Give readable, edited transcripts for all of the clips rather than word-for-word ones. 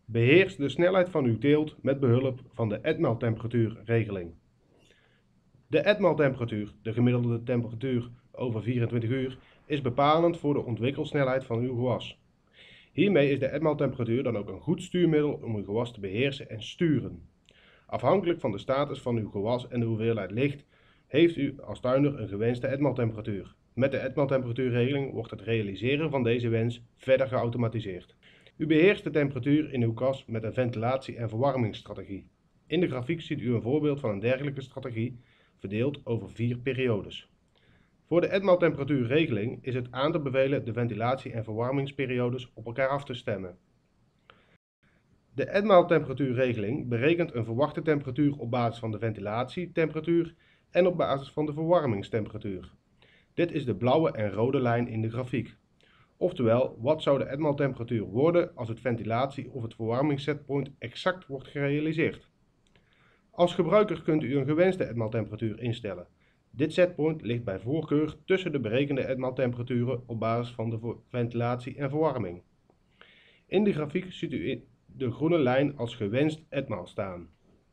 Beheers de snelheid van uw teelt met behulp van de etmaaltemperatuurregeling. De etmaaltemperatuur, de gemiddelde temperatuur over 24 uur, is bepalend voor de ontwikkelsnelheid van uw gewas. Hiermee is de etmaaltemperatuur dan ook een goed stuurmiddel om uw gewas te beheersen en sturen. Afhankelijk van de status van uw gewas en de hoeveelheid licht, heeft u als tuinder een gewenste etmaaltemperatuur. Met de etmaaltemperatuurregeling wordt het realiseren van deze wens verder geautomatiseerd. U beheerst de temperatuur in uw kas met een ventilatie- en verwarmingsstrategie. In de grafiek ziet u een voorbeeld van een dergelijke strategie, verdeeld over 4 periodes. Voor de etmaaltemperatuurregeling is het aan te bevelen de ventilatie- en verwarmingsperiodes op elkaar af te stemmen. De etmaaltemperatuurregeling berekent een verwachte temperatuur op basis van de ventilatietemperatuur en op basis van de verwarmingstemperatuur. Dit is de blauwe en rode lijn in de grafiek. Oftewel, wat zou de etmaaltemperatuur worden als het ventilatie- of het verwarmingssetpoint exact wordt gerealiseerd? Als gebruiker kunt u een gewenste etmaaltemperatuur instellen. Dit setpoint ligt bij voorkeur tussen de berekende etmaaltemperaturen op basis van de ventilatie en verwarming. In de grafiek ziet u de groene lijn als gewenst etmaal staan.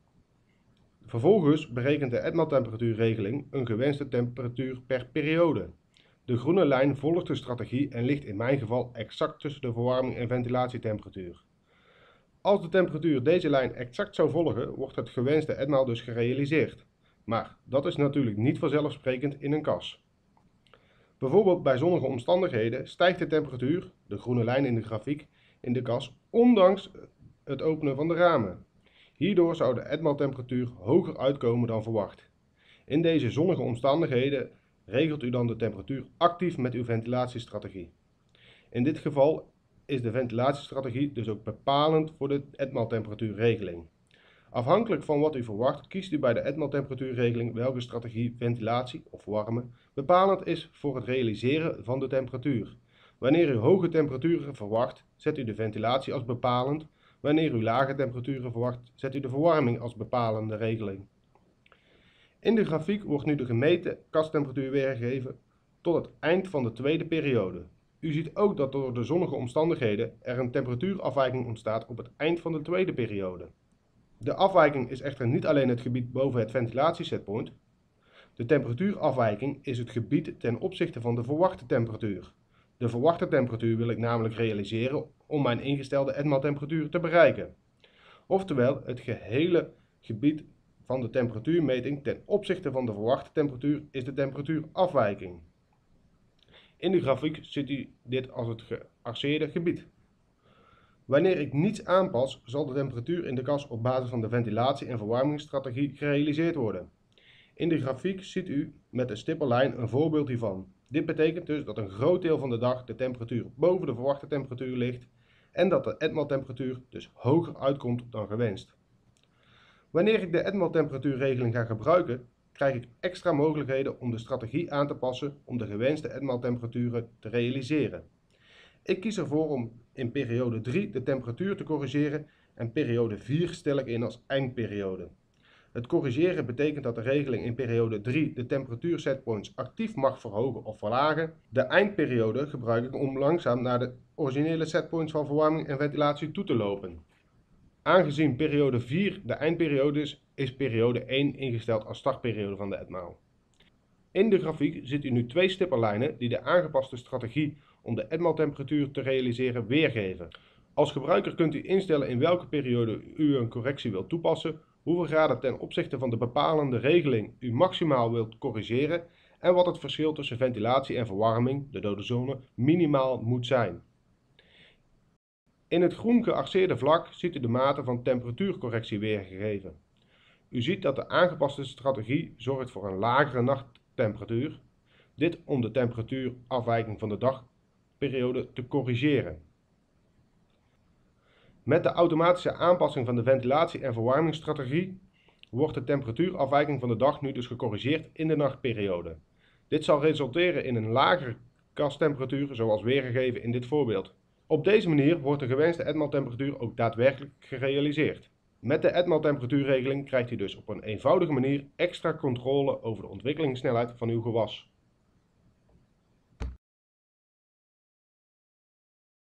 Vervolgens berekent de etmaaltemperatuurregeling een gewenste temperatuur per periode. De groene lijn volgt de strategie en ligt in mijn geval exact tussen de verwarming en ventilatietemperatuur. Als de temperatuur deze lijn exact zou volgen, wordt het gewenste etmaal dus gerealiseerd. Maar dat is natuurlijk niet vanzelfsprekend in een kas. Bijvoorbeeld bij zonnige omstandigheden stijgt de temperatuur, de groene lijn in de grafiek, in de kas ondanks het openen van de ramen. Hierdoor zou de etmaaltemperatuur hoger uitkomen dan verwacht. In deze zonnige omstandigheden regelt u dan de temperatuur actief met uw ventilatiestrategie. In dit geval is de ventilatiestrategie dus ook bepalend voor de etmaaltemperatuurregeling. Afhankelijk van wat u verwacht, kiest u bij de etmaaltemperatuurregeling welke strategie ventilatie of warme bepalend is voor het realiseren van de temperatuur. Wanneer u hoge temperaturen verwacht, zet u de ventilatie als bepalend. Wanneer u lage temperaturen verwacht, zet u de verwarming als bepalende regeling. In de grafiek wordt nu de gemeten kasttemperatuur weergegeven tot het eind van de tweede periode. U ziet ook dat door de zonnige omstandigheden er een temperatuurafwijking ontstaat op het eind van de tweede periode. De afwijking is echter niet alleen het gebied boven het ventilatiesetpoint. De temperatuurafwijking is het gebied ten opzichte van de verwachte temperatuur. De verwachte temperatuur wil ik namelijk realiseren om mijn ingestelde etmaaltemperatuur te bereiken. Oftewel, het gehele gebied van de temperatuurmeting ten opzichte van de verwachte temperatuur is de temperatuurafwijking. In de grafiek ziet u dit als het gearceerde gebied. Wanneer ik niets aanpas, zal de temperatuur in de kas op basis van de ventilatie- en verwarmingsstrategie gerealiseerd worden. In de grafiek ziet u met de stippellijn een voorbeeld hiervan. Dit betekent dus dat een groot deel van de dag de temperatuur boven de verwachte temperatuur ligt en dat de etmaaltemperatuur dus hoger uitkomt dan gewenst. Wanneer ik de etmaaltemperatuurregeling ga gebruiken, krijg ik extra mogelijkheden om de strategie aan te passen om de gewenste etmaaltemperaturen te realiseren. Ik kies ervoor om in periode 3 de temperatuur te corrigeren en periode 4 stel ik in als eindperiode. Het corrigeren betekent dat de regeling in periode 3 de temperatuursetpoints actief mag verhogen of verlagen. De eindperiode gebruik ik om langzaam naar de originele setpoints van verwarming en ventilatie toe te lopen. Aangezien periode 4 de eindperiode is periode 1 ingesteld als startperiode van de etmaal. In de grafiek ziet u nu 2 stippenlijnen die de aangepaste strategie om de etmaaltemperatuur te realiseren weergeven. Als gebruiker kunt u instellen in welke periode u een correctie wilt toepassen, hoeveel graden ten opzichte van de bepalende regeling u maximaal wilt corrigeren en wat het verschil tussen ventilatie en verwarming, de dode zone, minimaal moet zijn. In het groen gearceerde vlak ziet u de mate van temperatuurcorrectie weergegeven. U ziet dat de aangepaste strategie zorgt voor een lagere nachttemperatuur, dit om de temperatuurafwijking van de dagperiode te corrigeren. Met de automatische aanpassing van de ventilatie- en verwarmingsstrategie wordt de temperatuurafwijking van de dag nu dus gecorrigeerd in de nachtperiode. Dit zal resulteren in een lagere kasttemperatuur zoals weergegeven in dit voorbeeld. Op deze manier wordt de gewenste etmaaltemperatuur ook daadwerkelijk gerealiseerd. Met de etmaaltemperatuurregeling krijgt u dus op een eenvoudige manier extra controle over de ontwikkelingssnelheid van uw gewas.